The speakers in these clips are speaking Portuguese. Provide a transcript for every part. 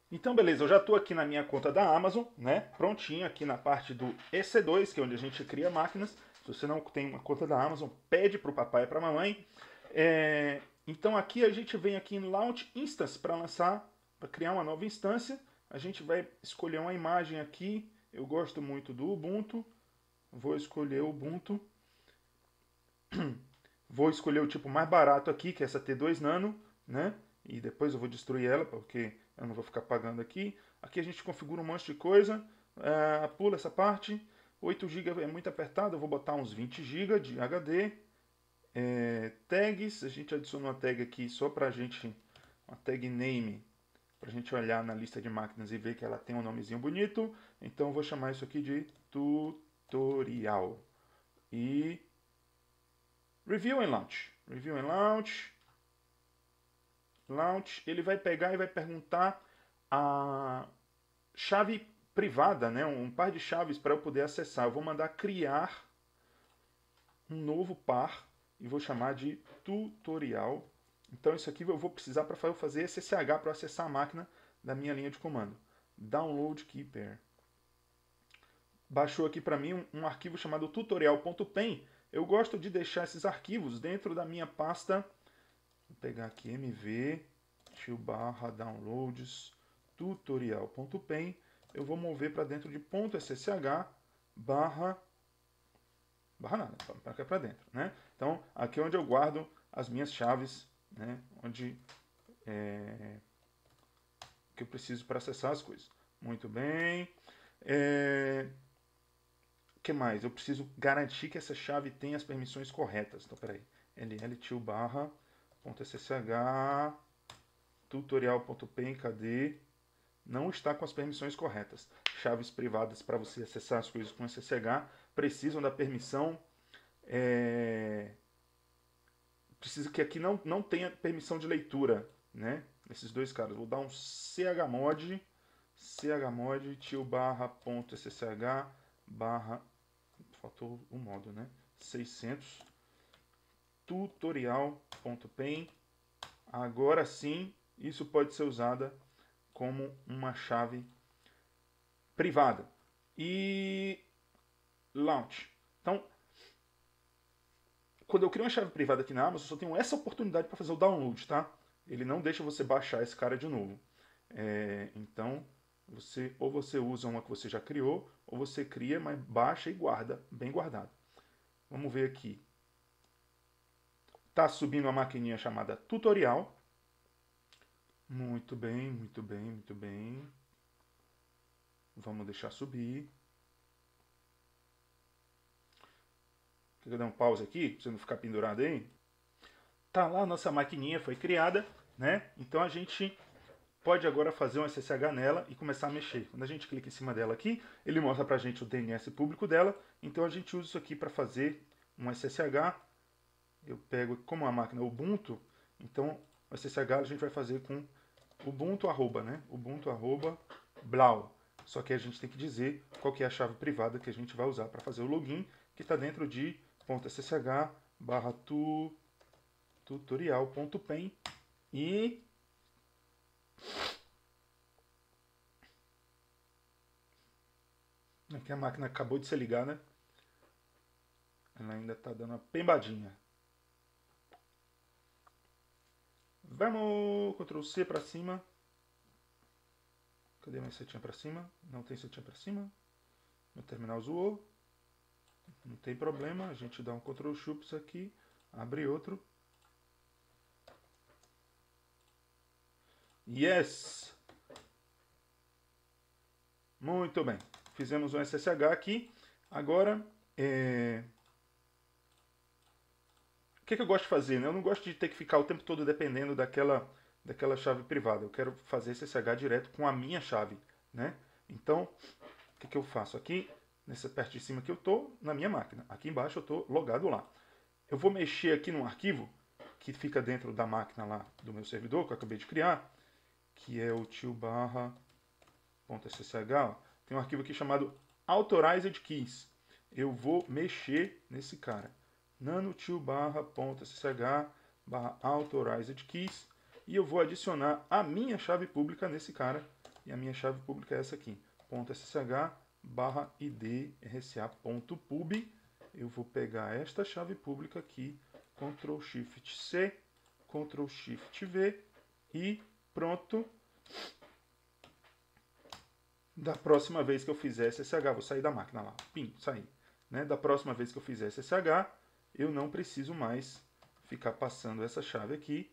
Então, beleza, eu já estou aqui na minha conta da Amazon, né? Prontinho aqui na parte do EC2, que é onde a gente cria máquinas. Se você não tem uma conta da Amazon, pede para o papai e para a mamãe. Então aqui a gente vem aqui em Launch Instance para lançar, para criar uma nova instância. A gente vai escolher uma imagem aqui. Eu gosto muito do Ubuntu. Vou escolher o Ubuntu. Vou escolher o tipo mais barato aqui, que é essa T2 Nano, né? E depois eu vou destruir ela, porque eu não vou ficar pagando aqui. Aqui a gente configura um monte de coisa. Pula essa parte. 8 GB é muito apertado, eu vou botar uns 20 GB de HD. Tags, a gente adiciona uma tag aqui só pra gente, uma tag name, pra gente olhar na lista de máquinas e ver que ela tem um nomezinho bonito. Então eu vou chamar isso aqui de tutorial. E Review and Launch. Review and Launch. Launch. Ele vai pegar e vai perguntar a chave privada, né? Um par de chaves para eu poder acessar. Eu vou mandar criar um novo par e vou chamar de tutorial. Então isso aqui eu vou precisar para fazer SSH para acessar a máquina da minha linha de comando. Download Keeper. Baixou aqui para mim um arquivo chamado tutorial.pen. Eu gosto de deixar esses arquivos dentro da minha pasta. Vou pegar aqui mv /downloads tutorial.pen. Eu vou mover para dentro de .ssh barra nada, para cá para dentro, né? Então aqui é onde eu guardo as minhas chaves, né? Onde que eu preciso para acessar as coisas. Muito bem. O que mais? Eu preciso garantir que essa chave tem as permissões corretas. Então, peraí. ll barra .ssh tutorial.pen, cadê? Não está com as permissões corretas. Chaves privadas para você acessar as coisas com SSH precisam da permissão. Precisa que aqui não tenha permissão de leitura, né? Esses dois caras. Vou dar um chmod tio barra ponto .ssh barra, faltou o modo, né? 600 tutorial.pen. Agora sim, isso pode ser usada como uma chave privada. E launch. Então, quando eu crio uma chave privada aqui na Amazon, eu só tenho essa oportunidade para fazer o download, tá? Ele não deixa você baixar esse cara de novo. Então, ou você usa uma que você já criou, ou você cria, mas baixa e guarda, bem guardado. Vamos ver aqui. Está subindo uma maquininha chamada tutorial. Muito bem, muito bem, muito bem. Vamos deixar subir. Quer dar um pause aqui, para você não ficar pendurado aí? Tá lá, a nossa maquininha foi criada, né? Então a gente pode agora fazer um SSH nela e começar a mexer. Quando a gente clica em cima dela aqui, ele mostra pra gente o DNS público dela. Então a gente usa isso aqui para fazer um SSH. Eu pego como a máquina Ubuntu, então o SSH a gente vai fazer com Ubuntu arroba, né? Ubuntu arroba blau. Só que a gente tem que dizer qual que é a chave privada que a gente vai usar para fazer o login, que está dentro de .ssh barra tutorial.pen e aqui a máquina acabou de ser ligada, né? Ela ainda está dando uma pembadinha. Vamos, Ctrl C para cima. Cadê minha setinha para cima? Não tem setinha para cima. Meu terminal zoou. Não tem problema, a gente dá um Ctrl Chups aqui, abre outro. Yes! Muito bem. Fizemos um SSH aqui. Agora, o que eu gosto de fazer? Né? Eu não gosto de ter que ficar o tempo todo dependendo daquela chave privada. Eu quero fazer SSH direto com a minha chave. Né? Então, o que eu faço? Aqui, nessa parte de cima que eu estou, na minha máquina. Aqui embaixo eu estou logado lá. Eu vou mexer aqui num arquivo que fica dentro da máquina lá do meu servidor, que eu acabei de criar, que é o tio barra .ssh. Tem um arquivo aqui chamado Authorized Keys. Eu vou mexer nesse cara. nano-tio barra.ssh barra Authorized Keys. E eu vou adicionar a minha chave pública nesse cara, e a minha chave pública é essa aqui, .ssh/id rca.pub. Eu vou pegar esta chave pública aqui, Ctrl Shift C, Ctrl Shift V e pronto. Da próxima vez que eu fizer SSH, vou sair da máquina lá, pim, saí. Né? Da próxima vez que eu fizer SSH, eu não preciso mais ficar passando essa chave aqui,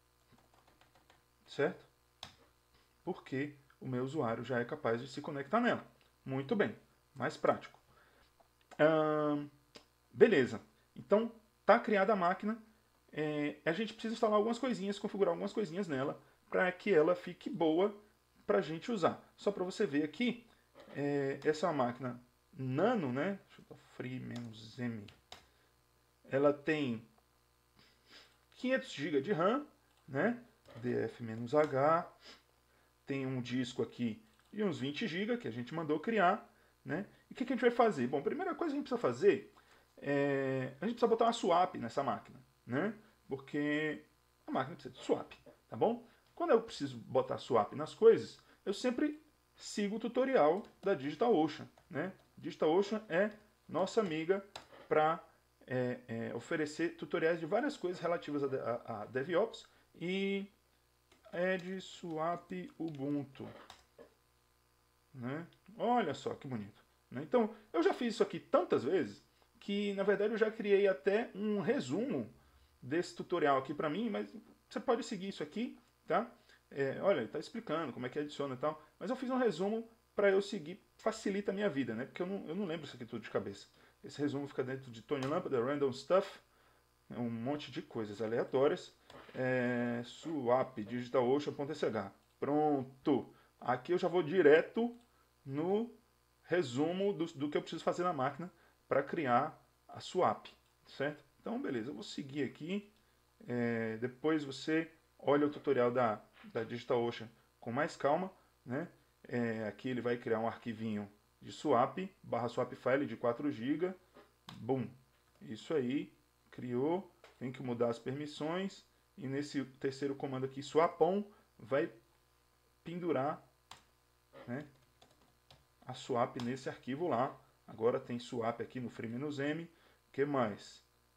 certo? Porque o meu usuário já é capaz de se conectar nela. Muito bem, mais prático. Beleza, então está criada a máquina, a gente precisa instalar algumas coisinhas, configurar algumas coisinhas nela, para que ela fique boa para a gente usar. Só para você ver aqui, essa é uma máquina nano, né? Deixa eu dar free-m. Ela tem 500 GB de RAM, né? DF-H. Tem um disco aqui de uns 20 GB que a gente mandou criar, né? E o que a gente vai fazer? Bom, a primeira coisa que a gente precisa fazer a gente precisa botar uma swap nessa máquina, né? Porque a máquina precisa de swap, tá bom? Quando eu preciso botar swap nas coisas, eu sempre sigo o tutorial da DigitalOcean, né? DigitalOcean é nossa amiga para oferecer tutoriais de várias coisas relativas a DevOps e add swap Ubuntu, né? Olha só que bonito, né? Então, eu já fiz isso aqui tantas vezes que, na verdade, eu já criei até um resumo desse tutorial aqui para mim, mas você pode seguir isso aqui, tá? Olha, ele está explicando como é que adiciona e tal, mas eu fiz um resumo para eu seguir, facilita a minha vida, né? Porque eu não lembro isso aqui tudo de cabeça. Esse resumo fica dentro de Tony Lambda, Random Stuff, um monte de coisas aleatórias. Swap, DigitalOcean.sh. Pronto! Aqui eu já vou direto no resumo do que eu preciso fazer na máquina para criar a swap, certo? Então, beleza, eu vou seguir aqui. Depois você olha o tutorial da DigitalOcean com mais calma, né? Aqui ele vai criar um arquivinho de swap, /swapfile de 4 GB. Bum! Isso aí, criou. Tem que mudar as permissões. E nesse terceiro comando aqui, swapon, vai pendurar, né, a swap nesse arquivo lá. Agora tem swap aqui no free-m. O que mais?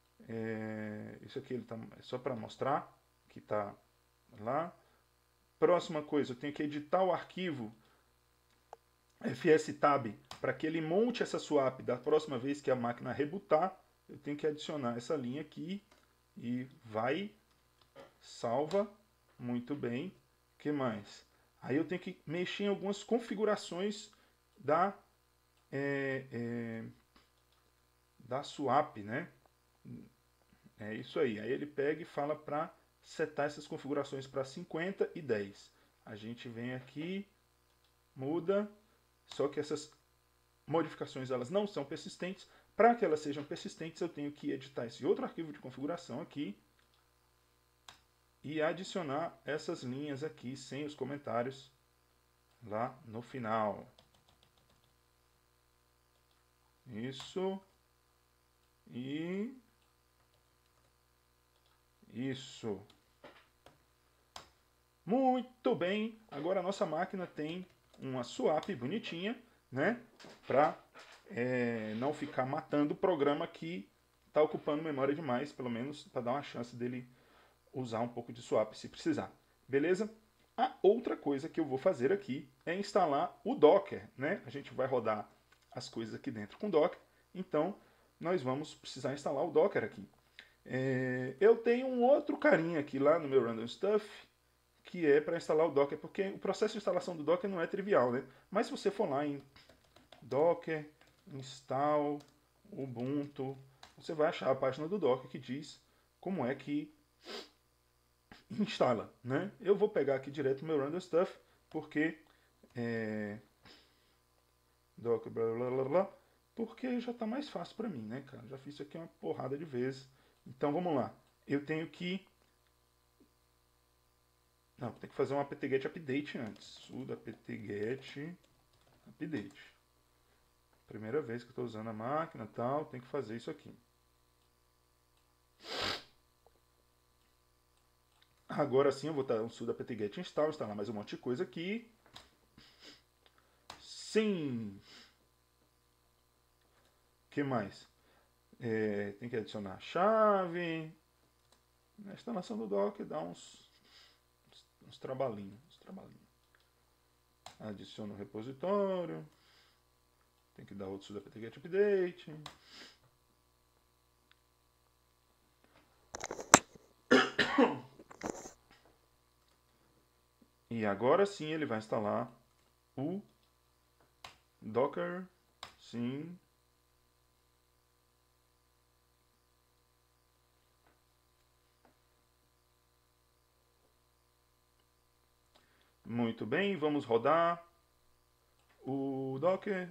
Isso aqui é só para mostrar que está lá. Próxima coisa, eu tenho que editar o arquivo fstab para que ele monte essa swap da próxima vez que a máquina rebootar. Eu tenho que adicionar essa linha aqui e vai, salva, muito bem. O que mais? Aí eu tenho que mexer em algumas configurações da swap, né? É isso aí. Aí ele pega e fala para setar essas configurações para 50 e 10. A gente vem aqui, muda, só que essas modificações elas não são persistentes. Para que elas sejam persistentes, eu tenho que editar esse outro arquivo de configuração aqui e adicionar essas linhas aqui sem os comentários lá no final. Isso. E isso. Muito bem. Agora a nossa máquina tem uma swap bonitinha, né? Para não ficar matando o programa que está ocupando memória demais, pelo menos para dar uma chance dele usar um pouco de swap se precisar. Beleza? A outra coisa que eu vou fazer aqui é instalar o Docker, né? A gente vai rodar as coisas aqui dentro com Docker, então nós vamos precisar instalar o Docker aqui. Eu tenho um outro carinha aqui lá no meu Random Stuff, que é para instalar o Docker, porque o processo de instalação do Docker não é trivial, né? Mas se você for lá em Docker, install, Ubuntu, você vai achar a página do Docker que diz como é que instala, né? Eu vou pegar aqui direto o meu Random Stuff, porque Docker, blá, blá, blá, blá, porque já está mais fácil para mim, né, cara? Já fiz isso aqui uma porrada de vezes. Então vamos lá. Eu tenho que tem que fazer um apt-get update antes. Sudo apt-get update. Primeira vez que eu estou usando a máquina e tal, tem que fazer isso aqui. Agora sim eu vou dar um sudo apt-get install, instalar mais um monte de coisa aqui. Sim! O que mais? Tem que adicionar a chave. Na instalação do Docker dá uns trabalhinhos. Adiciona o repositório. Tem que dar outro sudo-apt update. E agora sim ele vai instalar o Docker. Sim. Muito bem, vamos rodar o Docker.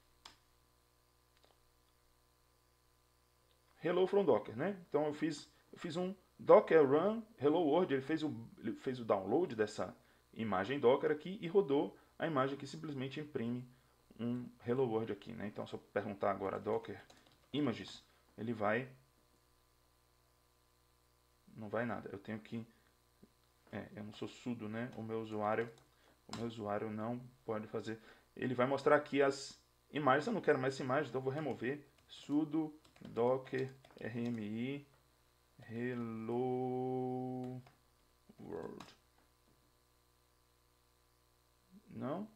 Hello from Docker, né? Então eu fiz um Docker Run Hello World, ele fez o download dessa imagem Docker aqui e rodou a imagem que simplesmente imprime um Hello World aqui, né? Então se eu perguntar agora Docker Images, ele vai... Não vai nada, eu tenho que... eu não sou sudo, né? O meu usuário não pode fazer... Ele vai mostrar aqui as imagens, eu não quero mais essa imagem, então eu vou remover sudo docker rmi hello world. Não.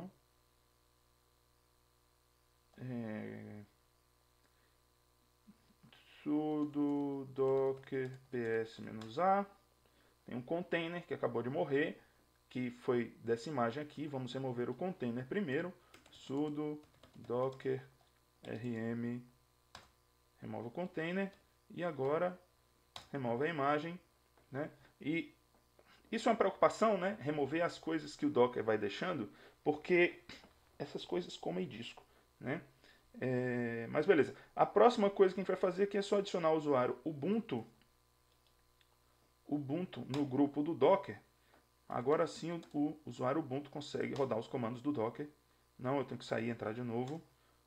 Sudo docker ps-a. Tem um container que acabou de morrer, que foi dessa imagem aqui. Vamos remover o container primeiro. Sudo docker rm remove o container e agora remove a imagem, né? E isso é uma preocupação, né? Remover as coisas que o Docker vai deixando, porque essas coisas comem disco, né? Mas beleza. A próxima coisa que a gente vai fazer aqui é só adicionar o usuário Ubuntu no grupo do Docker. Agora sim o usuário Ubuntu consegue rodar os comandos do Docker. Não, eu tenho que sair e entrar de novo.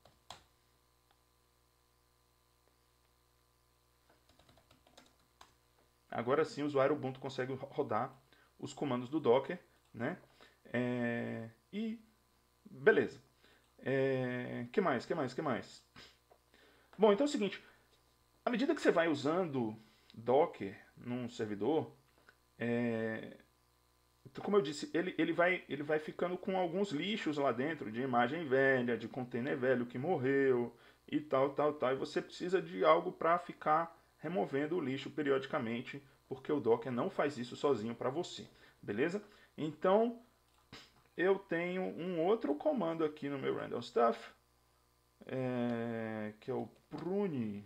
Agora sim o usuário Ubuntu consegue rodar os comandos do Docker, né? E beleza. Que mais? Bom, então é o seguinte. À medida que você vai usando Docker num servidor, como eu disse, ele vai ficando com alguns lixos lá dentro, de imagem velha, de container velho que morreu e tal. E você precisa de algo para ficar removendo o lixo periodicamente, porque o Docker não faz isso sozinho para você, beleza? Então, eu tenho um outro comando aqui no meu random stuff, que é o prune,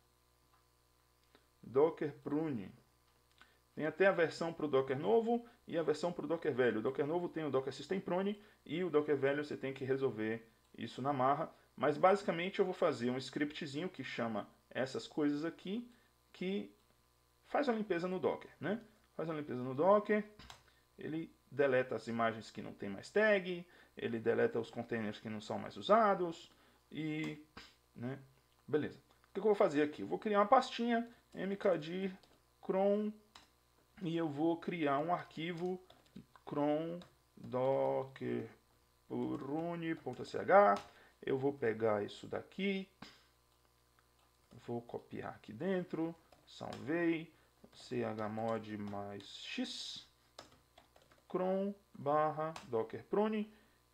docker prune. Tem até a versão para o Docker novo e a versão para o Docker velho. O Docker novo tem o Docker System Prune e o Docker velho você tem que resolver isso na marra. Mas basicamente eu vou fazer um scriptzinho que chama essas coisas aqui, que faz a limpeza no Docker, né? Faz a limpeza no Docker, ele deleta as imagens que não tem mais tag, ele deleta os containers que não são mais usados e, né? Beleza. O que eu vou fazer aqui? Eu vou criar uma pastinha mkdir cron e eu vou criar um arquivo cron docker prune.sh. Eu vou pegar isso daqui, vou copiar aqui dentro, salvei, chmod mais x, cron barra docker prune.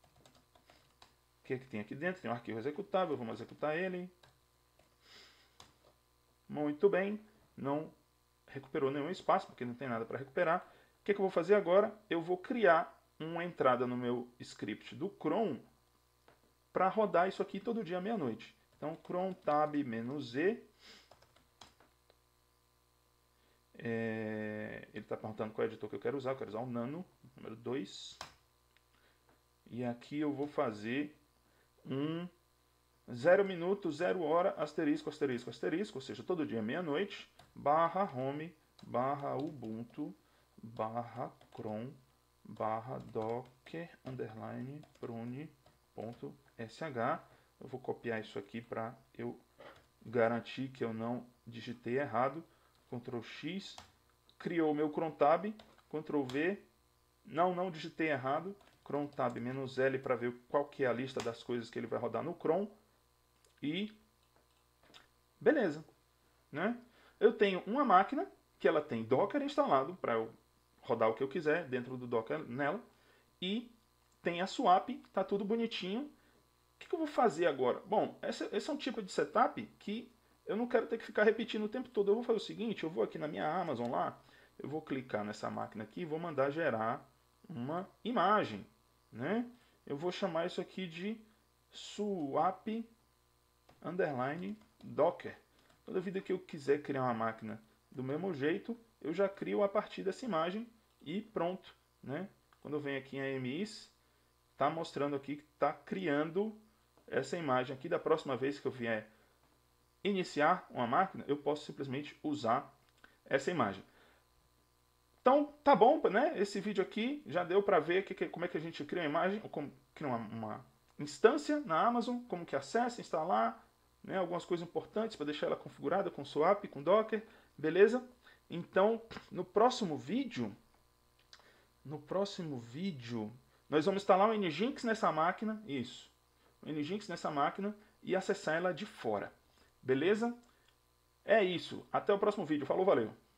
O que é que tem aqui dentro? Tem um arquivo executável, vamos executar ele. Muito bem, não recuperou nenhum espaço, porque não tem nada para recuperar. O que eu vou fazer agora? Eu vou criar uma entrada no meu script do cron para rodar isso aqui todo dia à meia-noite. Então, cron tab -z. Ele está perguntando qual editor que eu quero usar. Eu quero usar o Nano, número 2. E aqui eu vou fazer um 0 minuto, 0 hora, asterisco, asterisco, asterisco, ou seja, todo dia à meia-noite, barra home, barra ubuntu, barra cron, barra docker, underline, prune.sh. Eu vou copiar isso aqui para eu garantir que eu não digitei errado. Ctrl X, criou o meu cron tab, Ctrl V, não digitei errado. Cron Tab -L para ver qual que é a lista das coisas que ele vai rodar no Cron. E beleza, né? Eu tenho uma máquina que ela tem Docker instalado para eu rodar o que eu quiser dentro do Docker nela. E tem a swap, tá tudo bonitinho. O que eu vou fazer agora? Bom, esse é um tipo de setup que eu não quero ter que ficar repetindo o tempo todo. Eu vou fazer o seguinte, eu vou aqui na minha Amazon lá, eu vou clicar nessa máquina aqui e vou mandar gerar uma imagem, né? Eu vou chamar isso aqui de swap underline docker. Toda vida que eu quiser criar uma máquina do mesmo jeito, eu já crio a partir dessa imagem e pronto, né? Quando eu venho aqui em AMIs, está mostrando aqui que está criando essa imagem aqui. Da próxima vez que eu vier iniciar uma máquina, eu posso simplesmente usar essa imagem. Então, tá bom, né? Esse vídeo aqui já deu para ver como é que a gente cria uma imagem, como cria uma instância na Amazon, como que acessa, instalar, né? Algumas coisas importantes para deixar ela configurada com swap, com Docker, beleza? Então, no próximo vídeo, nós vamos instalar o Nginx nessa máquina, isso, o Nginx nessa máquina e acessar ela de fora, beleza? É isso, até o próximo vídeo, falou, valeu!